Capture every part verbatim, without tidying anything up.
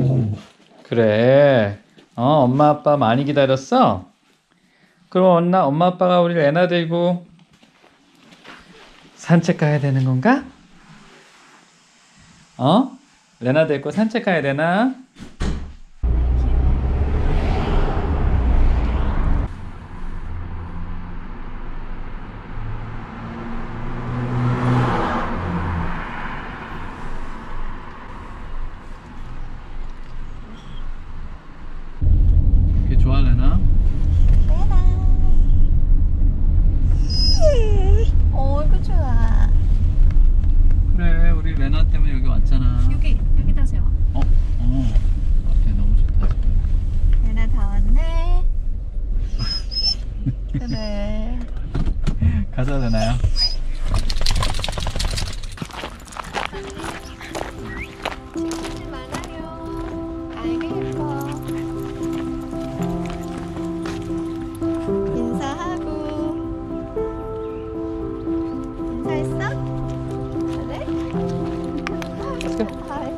그래. 어, 엄마 아빠 많이 기다렸어? 그럼 엄마, 엄마 아빠가 우리 레나 들고 산책 가야 되는 건가? 어? 레나 데리고 산책 가야 되나? 이게 좋아, 레나? 어이구 좋아. 그래, 우리 레나 때문에 여기 왔잖아. 여기 여기다 세워. 어? 어. 앞에 너무 좋다 지금. 레나 다 왔네. 그래. 가자, 레나야. 친구들 많아요. 아이고 예뻐. 인사하고. 인사했어? 그래? 하이.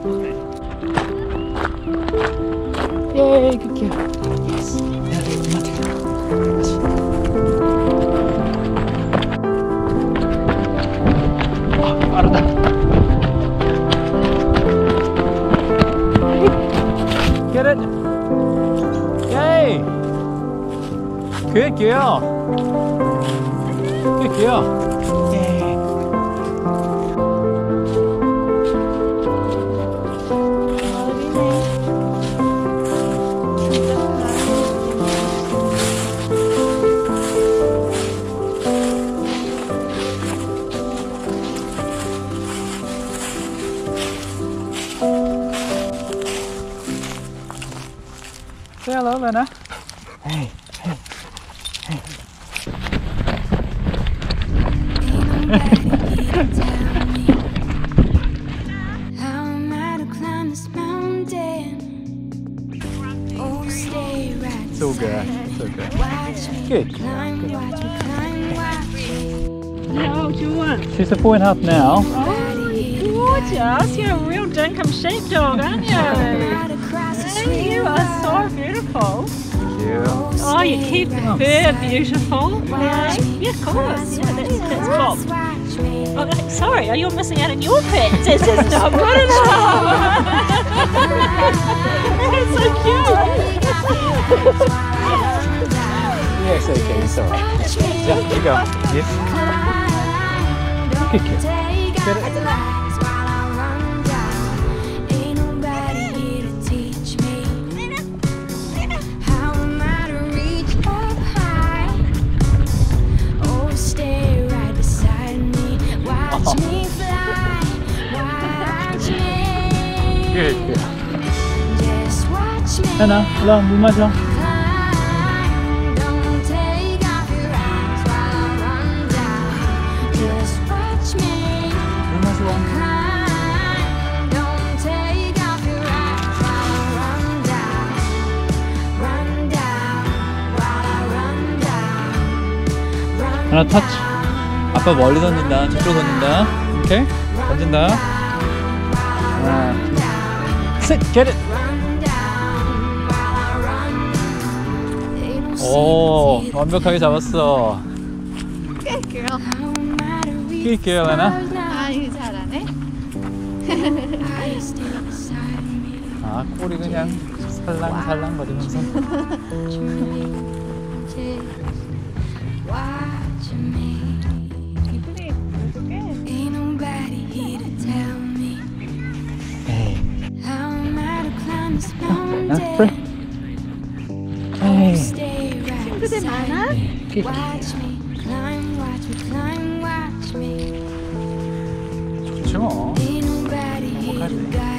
예이, 그게. 예스. 빠르다. Get it. Yay. Good girl. Good girl. Yay. Say hello, Lena. Hey, hey, hey. So good, so good. Good. How old do you want? She's a four and a half now. Oh, gorgeous. You're a real dinkum sheepdog, aren't you? Hey, you are so beautiful. Thank you. Oh, you keep the fur beautiful. Yeah, yeah, of course. Yeah, that's, that's Bob. Oh, no, sorry, you're missing out on your pets. It's just not good enough. That's so cute. Yes, okay, it's alright. Yeah, here you go. Yes. Good kid. Get it? Good, good. Lena, 일로 물 마셔. 물 마셔. 하나 터치. 아빠 멀리 던진다. 저쪽으로 던진다. 오케이? 던진다. 하나, 셋, get it. 오, 완벽하게 잡았어. Good girl. Good girl, Lena. 아, 이거 잘하네. 아, 꼬리 그냥 살랑살랑 거리면서. 이쁘게 해줄게. Lena, free. Hey. 친구들 많아? Good girl. 좋지 뭐. 행복하지.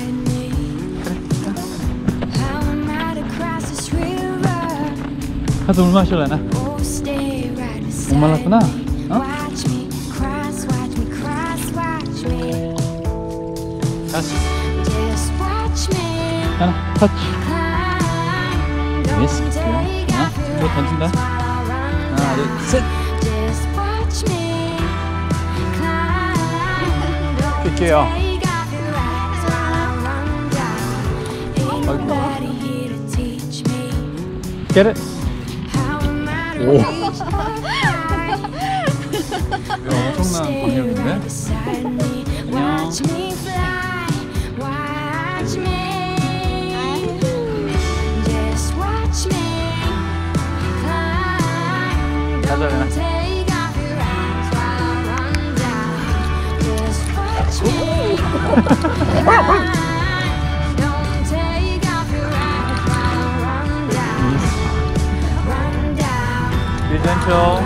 가서 물 마셔, 레나. 목말랐구나. 어? 다시. 하나, 터치. 예스, 그래요. 하나, 또 던진다. 하나, 둘, 셋. 낄게요. 아이고. Get it? 오. 이거 엄청난 번역인데? 안녕. 가자, 레나. 괜찮죠?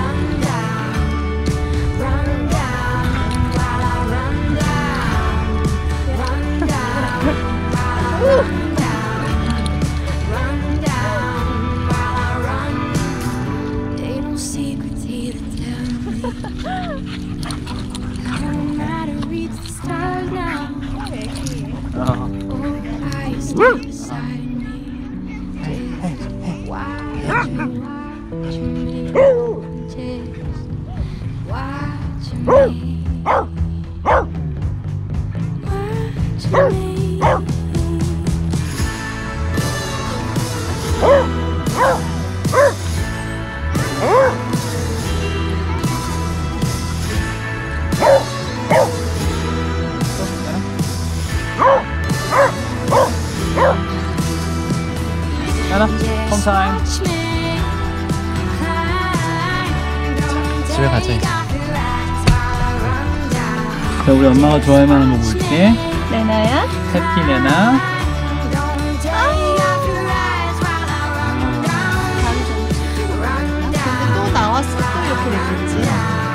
하나, 홈타임. 집에 가자. 자, 우리 엄마가 좋아할 만한 거 볼게. 레나야? 해피 레나. 근데 또 나왔어. 또 이렇게 됐겠지.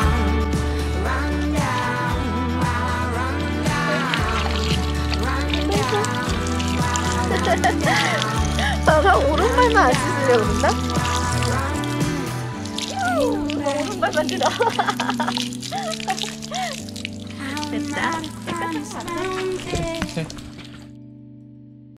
나랑 오른발만 안 씻으려고 그런다? 오른발만 들어. 됐다. 오케이.